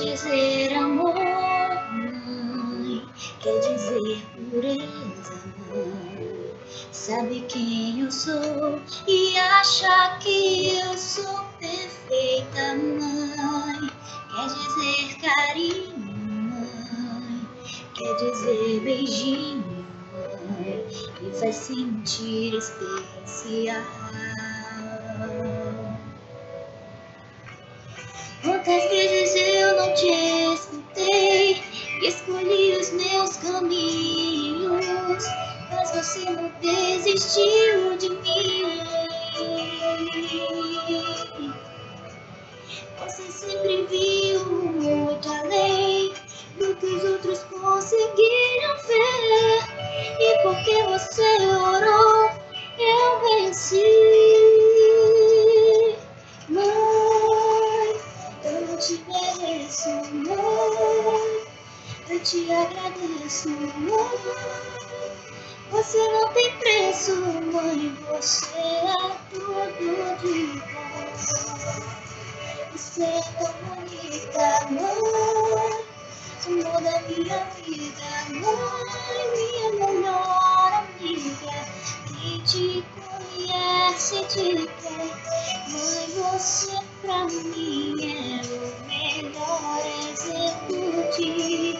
dizer amor, mãe, quer dizer pureza, mãe. Sabe quem eu sou e acha que eu sou perfeita, mãe. Quer dizer carinho, mãe, quer dizer beijinho, mãe, me faz sentir especial. Quantas vezes eu não te escutei, escolhi os meus caminhos, mas você não desistiu de mim. Você sempre viu muito além do que os outros conseguiram ver, e porque você orou, eu venci. Mãe, eu não te mereço, mãe, eu te agradeço, mãe. Você não tem preço, mãe, você é tudo de bom. Você é tão bonita, mãe, amor da minha vida, mãe, minha melhor amiga, que te conhece de quer. Mãe, você pra mim é o melhor exemplo de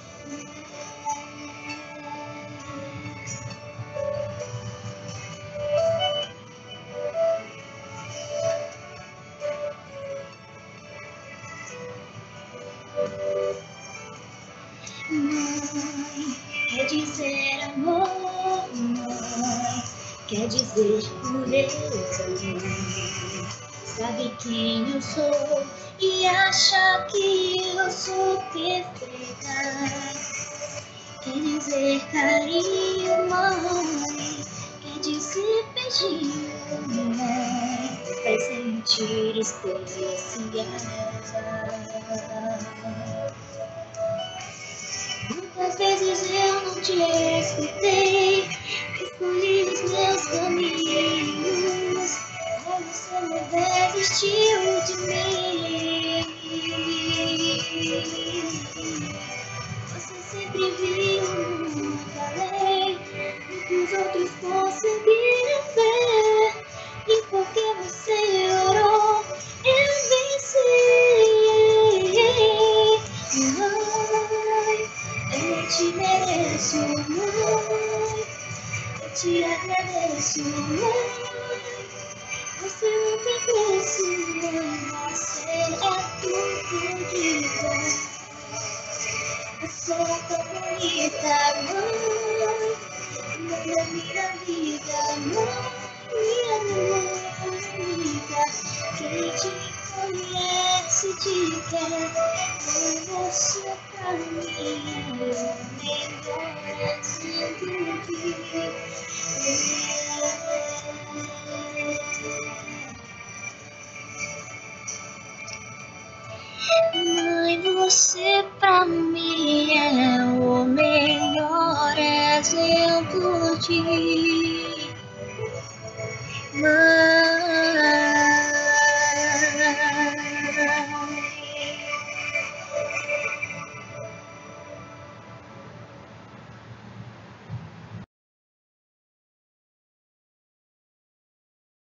mãe, quer dizer amor, mãe, quer dizer pureza, mãe. Sabe quem eu sou e acha que eu sou perfeita. Quer dizer carinho, mãe, quer dizer beijinho, mãe, faz sentir especial. Quantas vezes eu não te escutei, escolhi os meus caminhos, mas você não desistiu de mim. Você sempre viu muito além do que os outros conseguiram ver, e porque você orou, eu venci. Mãe, eu não te mereço, mãe, eu te agradeço, mãe. Você não tem preço, mãe, você é tudo de bom. Você é tão bonita, mãe, mãe da minha vida, mãe, minha melhor amiga, quem te conhece te quer. Mãe, você pra mim é o melhor exemplo de mãe, você pra mim é o melhor exemplo de mãe.